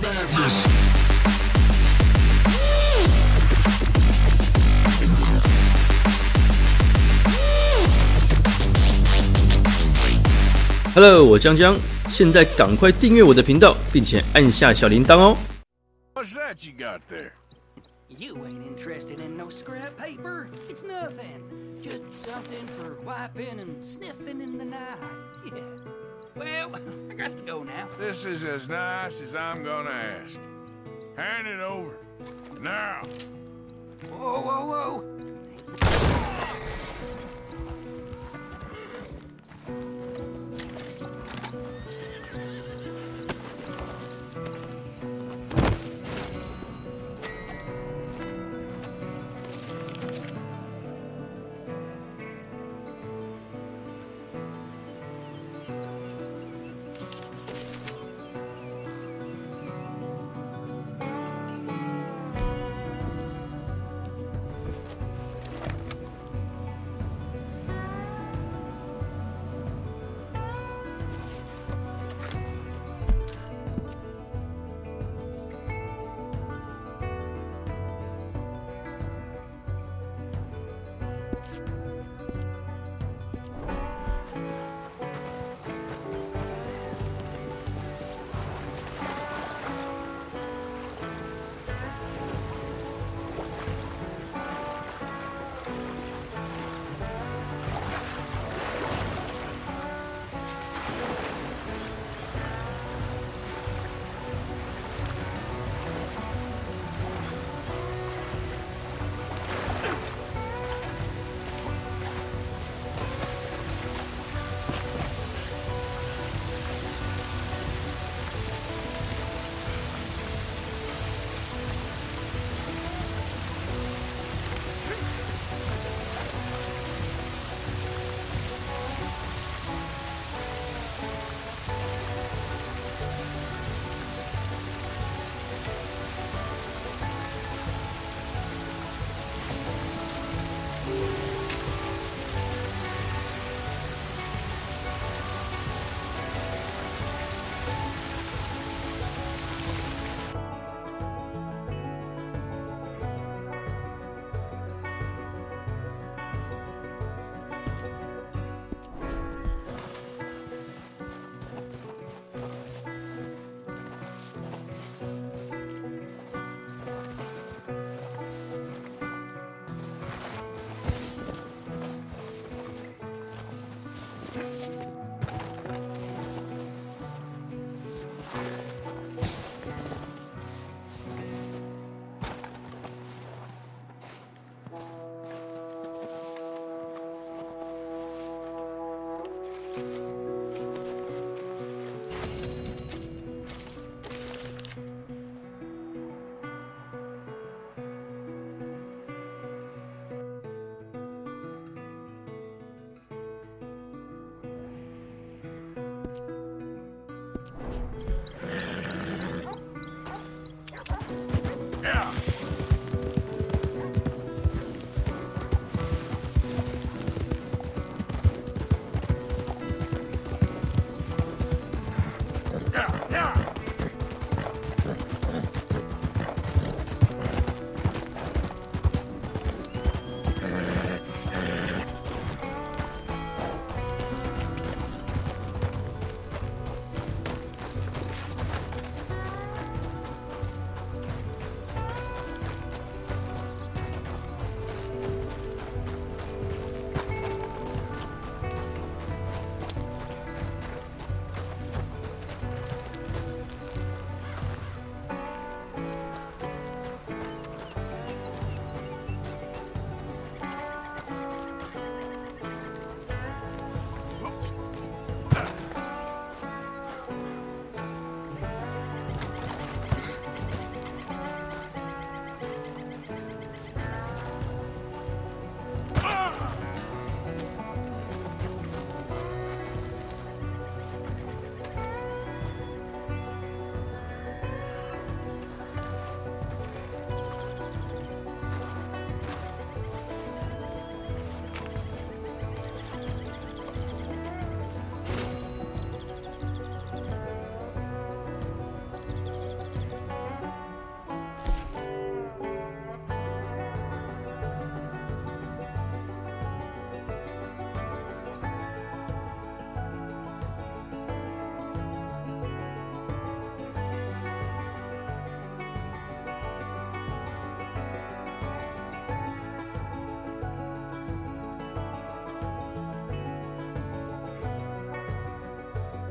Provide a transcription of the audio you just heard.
Hello， 我江江，现在赶快订阅我的频道，并且按下小铃铛哦。 What's that you got there? You ain't interested in no scrap paper. It's nothing. Just something for wiping and sniffing in the night. Yeah. Well, I got to go now. This is as nice as I'm gonna ask. Hand it over. Now. Whoa, whoa, whoa. Yeah.